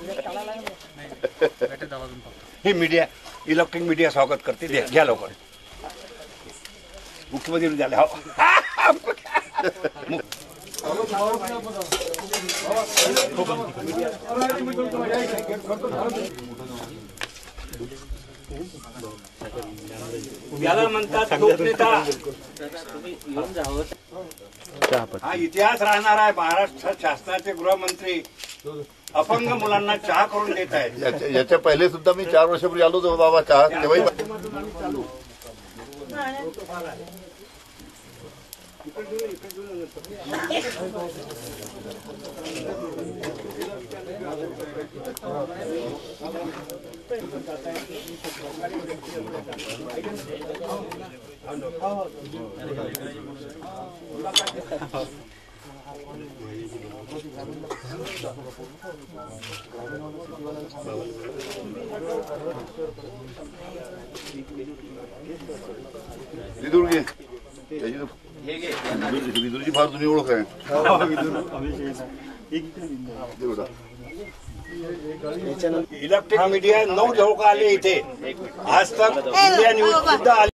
ही media electronic media स्वागत करते, घ्या लवकर. मुख्यमंत्री झाले. हो याला म्हणतात लोकनेता. हा इतिहास राहणार आहे. महाराष्ट्र शासनाचे गृहमंत्री अपंग मुलांना चहा करून देत आहेत. याच्या पहिले सुद्धा मी 4 वर्षापूर्वी आलो होतो बाबा चहा तेव्हाही. विदुरची फार जुनी ओळख आहे. इलेक्ट्रिक मीडिया 9 जवळ आले इथे. आज तक इंडिया न्यूज सुद्धा